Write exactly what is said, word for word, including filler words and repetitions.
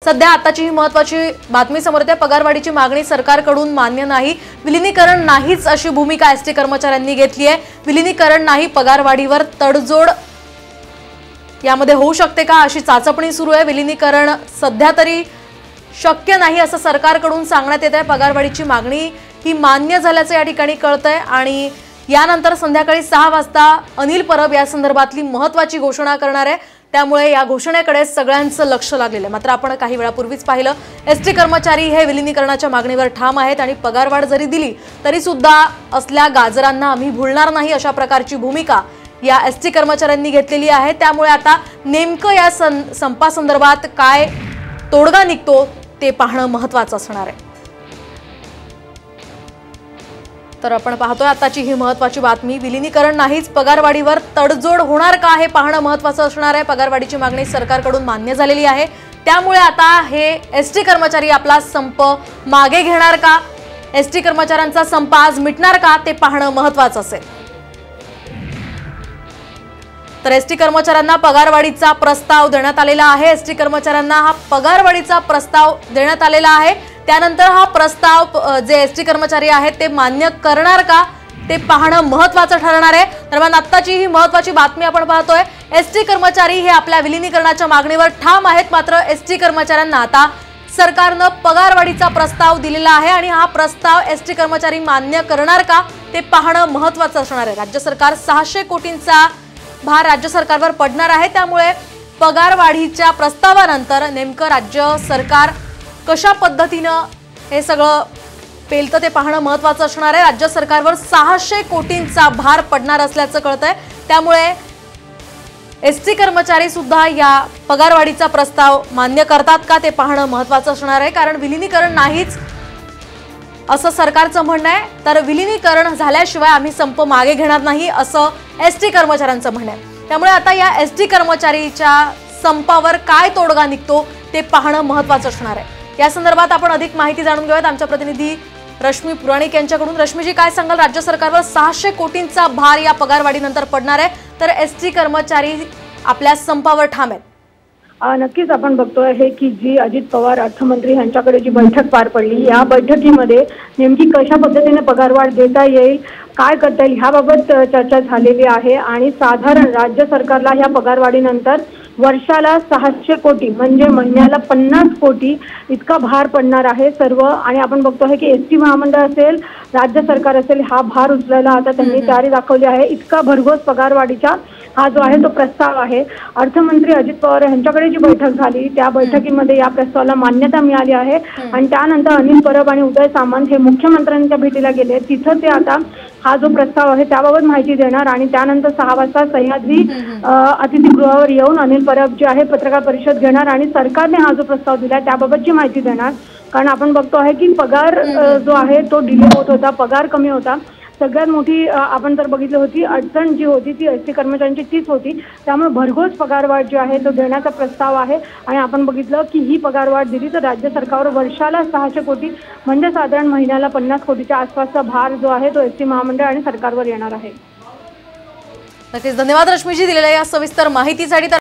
सध्या आताची ही महत्त्वाची बातमी समोर येते। पगारवाढीची मागणी सरकारकडून मान्य नाही, विलीनीकरण नाहीच अशी भूमिका एसटी कर्मचाऱ्यांनी घेतली आहे। विलीनीकरण नाही, पगारवाढीवर तडजोड यामध्ये होऊ शकते का अशी चाचपणी सुरू आहे। विलीनीकरण सध्या तरी शक्य नाही असं सरकारकडून सांगण्यात येत आहे। पगारवाढीची मागणी ही मान्य झाल्याचं या ठिकाणी कळतंय आणि यानंतर संध्याकाळी सहा वाजता अनिल परब या संदर्भातली महत्त्वाची घोषणा करणार आहे। त्यामुळे या घोषणेकडे सगळ्यांचं लक्ष लागलेलं आहे। मात्र आपण काही वेळापूर्वीच पाहिलं, एसटी कर्मचारी हे विलीनीकरणाच्या मागणीवर ठाम आहेत आणि पगारवाढ जरी दिली तरी सुद्धा असल्या गाजरांना आम्ही भुलणार नाही अशा प्रकारची भूमिका या एसटी कर्मचाऱ्यांनी घेतलेली आहे। त्यामुळे आता नेमकं या संपासंदर्भात काय तोडगा निघतो ते पाहणं महत्त्वाचं असणार आहे। तर आपण पाहतोय आताची ही महत्त्वाची बातमी, विलीनीकरण नाहीच, पगारवाढीवर तडजोड होणार का हे पाहणं महत्त्वाचं असणार आहे। पगारवाढीची मागणी सरकारकडून मान्य झालेली आहे, त्यामुळे आता हे एसटी कर्मचारी आपला संप मागे घेणार का, एसटी कर्मचाऱ्यांचा संप आज मिटणार का ते पाहणं महत्त्वाचं असेल। तर एसटी कर्मचाऱ्यांना पगारवाढीचा प्रस्ताव देण्यात आलेला आहे। एसटी कर्मचाऱ्यांना हा पगारवाढीचा प्रस्ताव देण्यात आलेला आहे, त्यानंतर हा प्रस्ताव जे एसटी कर्मचारी आहेत ते मान्य करणार का ते पाहणं महत्त्वाचं ठरणार आहे। दरम्यान आत्ताची ही महत्त्वाची बातमी आपण पाहतोय, एसटी कर्मचारी हे आपल्या विलीनीकरणाच्या मागणीवर ठाम आहेत। मात्र एसटी कर्मचाऱ्यांना आता सरकारनं पगारवाढीचा प्रस्ताव दिलेला आहे आणि हा प्रस्ताव एसटी कर्मचारी मान्य करणार का ते पाहणं महत्त्वाचं असणार आहे। राज्य सरकार सहाशे कोटींचा भार राज्य सरकारवर पडणार आहे, त्यामुळे पगारवाढीच्या प्रस्तावानंतर नेमकं राज्य सरकार कशा पद्धतीनं हे सगळं पेलतं ते पाहणं महत्त्वाचं असणार आहे। राज्य सरकारवर सहाशे कोटींचा भार पडणार असल्याचं कळतंय, त्यामुळे एसटी कर्मचारी सुद्धा या पगारवाढीचा प्रस्ताव मान्य करतात का ते पाहणं महत्त्वाचं असणार आहे। कारण विलीनीकरण नाहीच असं सरकारचं म्हणणं आहे, तर विलीनीकरण झाल्याशिवाय आम्ही संप मागे घेणार नाही असं एसटी कर्मचाऱ्यांचं म्हणणं आहे। त्यामुळे आता या एसटी कर्मचारीच्या संपावर काय तोडगा निघतो ते पाहणं महत्त्वाचं असणार आहे। या संदर्भात आपण अधिक माहिती जाणून घेऊयात आमच्या प्रतिनिधी रश्मी पुराणिक यांच्याकडून। रश्मीजी, काय सांगाल, राज्य सरकारवर सहाशे कोटींचा भार या पगारवाढीनंतर पडणार आहे, तर एसटी कर्मचारी आपल्या संपावर ठाम आहेत। नक्कीच आपण बघतोय हे की जी अजित पवार अर्थमंत्री यांच्याकडे जी बैठक पार पडली, या बैठकीमध्ये नेमकी कशा पद्धतीने पगारवाढ देता येईल, काय करता येईल ह्याबाबत चर्चा झालेली आहे आणि साधारण राज्य सरकारला ह्या पगारवाढीनंतर वर्षाला सहाशे कोटी म्हणजे महिन्याला पन्नास कोटी इतका भार पडणार आहे सर्व। आणि आपण बघतोय की एसटी महामंडळ असेल, राज्य सरकार असेल, हा भार उचलायला आता त्यांनी तयारी दाखवली आहे। इतका भरघोस पगारवाढीचा हा जो आहे तो प्रस्ताव आहे। अर्थमंत्री अजित पवार यांच्याकडे जी बैठक झाली त्या बैठकीमध्ये या प्रस्तावाला मान्यता मिळाली आहे आणि त्यानंतर अनिल परब आणि उदय सामंत हे मुख्यमंत्र्यांच्या भेटीला गेले, तिथं ते आता हा जो प्रस्ताव आहे त्याबाबत माहिती देणार आणि त्यानंतर सहा वाजता सह्याद्री अतिथीगृहावर येऊन अनिल परब जे आहे पत्रकार परिषद घेणार आणि सरकारने हा जो प्रस्ताव दिला त्याबाबतची माहिती देणार। कारण आपण बघतो आहे की पगार जो आहे तो डिले होत होता, पगार कमी होता। सगळ्यात मोठी आपण जर बघितली होती अडचण जी होती ती एसटी कर्मचाऱ्यांची तीच होती, त्यामुळे भरघोस पगारवाढ जी आहे तो देण्याचा प्रस्ताव आहे। आणि आपण बघितलं की ही पगारवाढ दिली तर राज्य सरकारवर वर्षाला सहाशे कोटी म्हणजे साधारण महिन्याला पन्नास कोटीच्या आसपासचा भार जो आहे तो एसटी महामंडळ आणि सरकारवर येणार आहे। नक्कीच, धन्यवाद रश्मीजी दिलेल्या या सविस्तर माहितीसाठी।